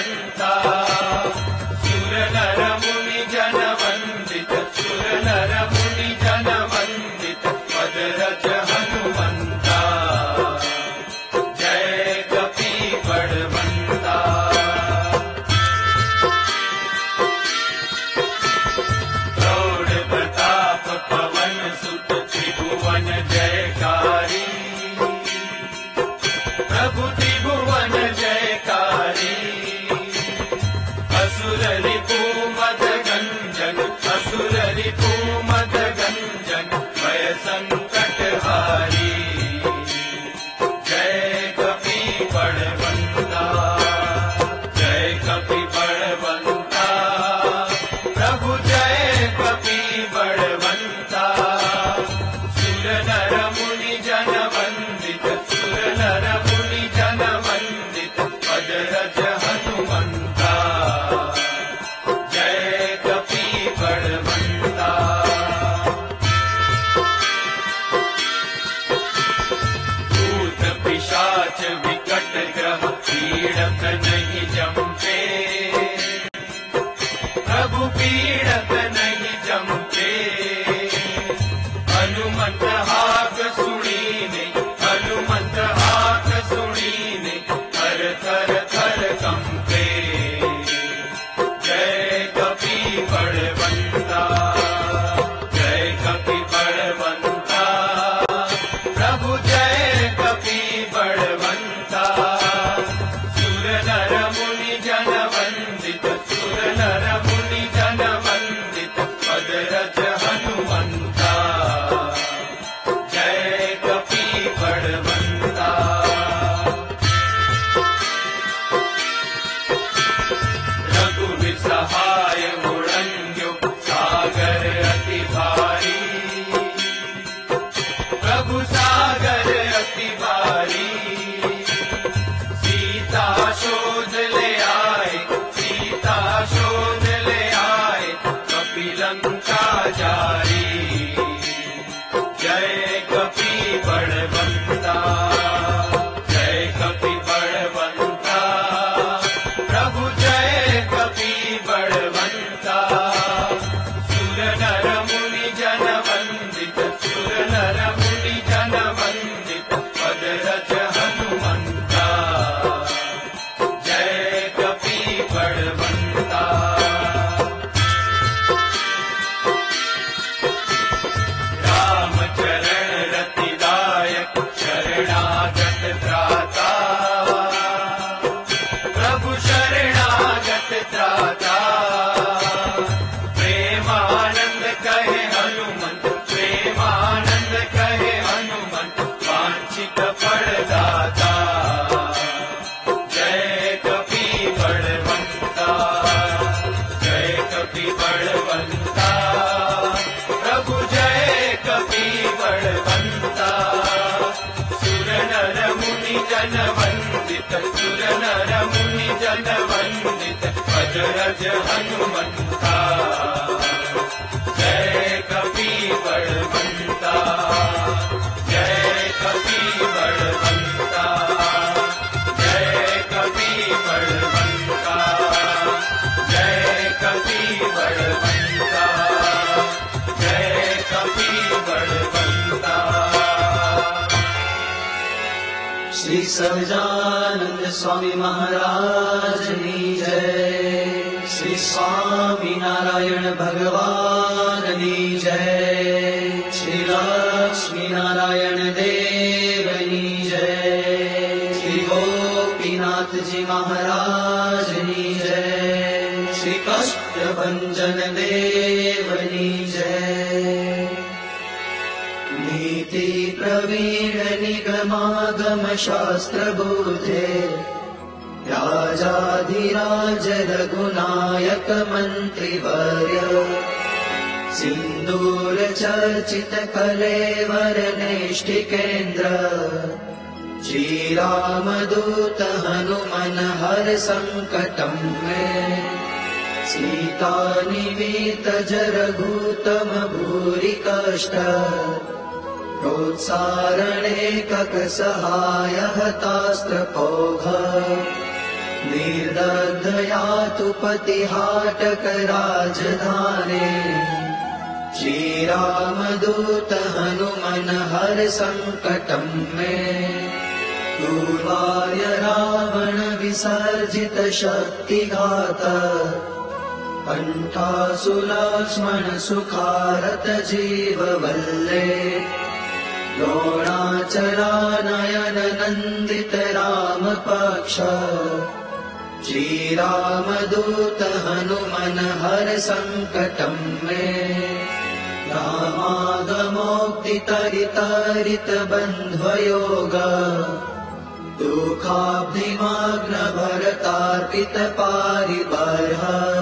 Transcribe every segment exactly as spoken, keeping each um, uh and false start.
बलवंता सुर नर मुनि जन वंदित सुर नर मुनि जन वंदित पदरज हनुमंता जय कपि बलवंता प्रौढ़ प्रताप पवन सुत त्रिभुवन जयकारी प्रभु त्रिभुवन जयकारी असुर रिपु मद गंजन असुर रिपु मद गंजन भय संकट हारी जय कपि बलवंता जय कपि बलवंता प्रभु जय कपि बलवंता सुर नर मुनि जन वंदित सुर नर मुनि जन वंदित पदरज हनुमंता जय कपि बलवंता भूत पिशाच विकट ग्रह पीड़त नहीं जमते प्रभु पीड़त नहीं जमते हनुमंत हाक सुनीने हनुमंत हाक सुनीने थर थर थर कंपे जय कपि बलवंता जय कपि बलवंता प्रभु जय कपि बलवंता सुर नर मुनि जन वंदित सुर नर मुनि जन वंदित पदरज हनुमंता जय कपि बलवंता रघुवीर सहाय मुड़ंग्यो सागर अति भारी प्रभु सागर अति भारी सीता शोध ले आए सीता शोध ले आए कपि लंका जारी जय कपि बलवंता जय कपि बलवंता प्रभु जय कपि बलवंता सुर नर मुनि जन वंदित सुर नर मुनि जन वंदित पदरज हनुमंता जय कपि बलवंता राम चरण रति दायक शरणागत त्राता प्रभु शरणागत त्राता प्रेमानंद कहे हनुमंत प्रेमानंद कहे हनुमंत वांछित फलदाता जय कपि बलवंता जय कपि बलवंता प्रभु जय कपि बलवंता सुर नर मुनि जन वंदित सुर नर मुनि जन वंदित पदरज हनुमंता जय कपि बलवंता जय कपि बलवंता जय कपि बलवंता जय कपि बलवंता जय कपि बलवंता श्री सहजानंद स्वामी महाराज की जय श्री स्वामी नारायण भगवान की जय श्री लक्ष्मी नारायण देव की जय श्री गोपीनाथ जी महाराज की जय श्री कष्टभंजन देव की जय नीति प्रवीण निगमागम शास्त्र बोधे राजाधिराज रघुनायक मंत्रिवर्य सिंदूर चर्चित कलेवर नैष्ठिकेन्द्र श्री रामदूत हनुमन हर संकटं मे सीता निवीत जरघूतम भूरि कष्ट प्रोत्सारणे कक सहाय हतास्त्र पौघ निर्दग्धया तु पतिहाटक राजधाने श्रीरामदूत हनुमन हर संकटं मे दूर्वाय रावण विसर्जित शक्तिघात कंठासुलक्ष्मण सुखारत जीववल्ले द्रोणाचलानयन नन्दित रामपक्ष श्रीरामदूत हनुमन हर संकटं मे रामागमोक्तितरितरित बन्ध्वयोग दुःखाब्धिमग्न भरतार्पित पारिबर्ह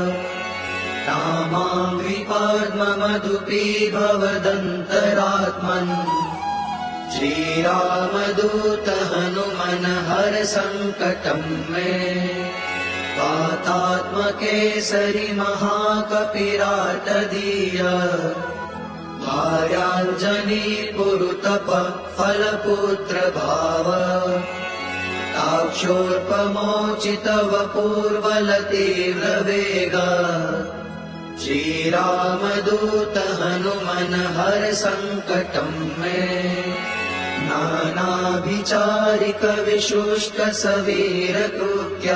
रामाङ्घ्रिपद्ममधुपी भवदन्तरात्मन् श्रीरामदूत हनुमन हर संकटं मे वातात्मकेसरि महाकपिराटदीय भार्याञ्जनी पुरुतप फलपुत्र भाव ताक्षोर्पमोचित वपुर्बल तीव्र वेग श्रीरामदूत हनुमन हर संकटं मे नानाभिचारिक विशुष्क सवीर कृत्या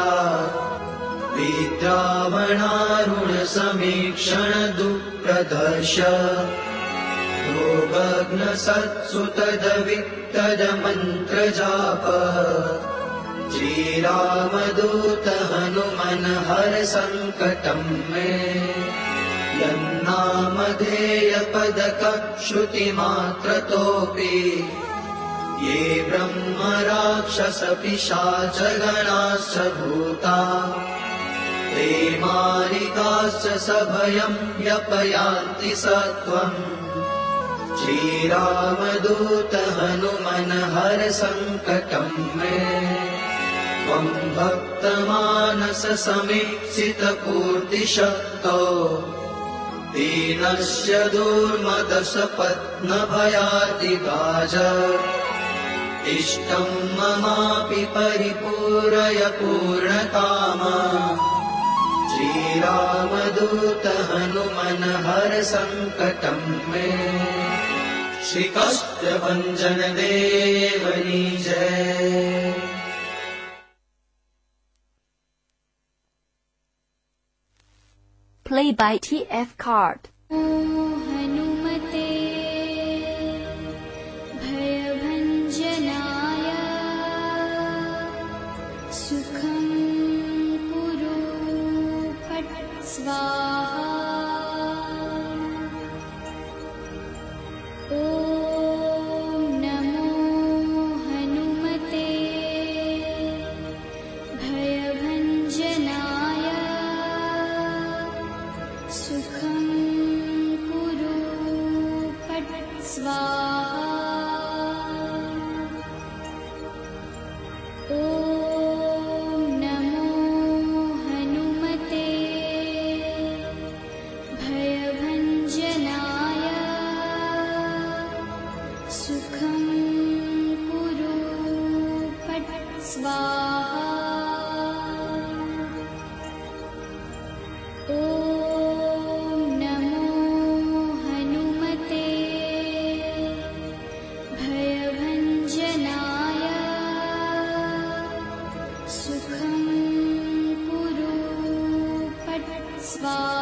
विद्रावणारुण समीक्षण दुःप्रदर्श रोगग्न सत्सुतद वित्तद मंत्र जाप श्रीरामदूत हनुमन हर संकटं मे यन्नामधेय पदक श्रुति मात्रतोऽपि ये ब्रह्म राक्षस पिशाच गणाश्च भूता ते मारिकाश्च सभयं व्यपयान्ति सत्वम् श्रीरामदूत हनुमन हर संकटं मे त्वं भक्तमानस समीक्षित पूर्तिशक्तो दीनस्य दुर्मदश पत्न भयातिगाज इष्टं ममापि परिपूरय पूर्णकाम श्रीरामदूत हनुमन हर संकटं मे श्री काष्ठभञ्जन देवनी जय। Play by T F Card. हनुमते भयभञ्जनाय सुखं कुरु फट् स्वाहा। ॐ नमो हनुमते भयभञ्जनाय सुखं कुरु फट् स्वाहा। ॐ नमो हनुमते भयभञ्जनाय सुखं कुरु फट् स्वाहा। ॐ नमो हनुमते भयभञ्जनाय सुखं कुरु फट् स्वाहा।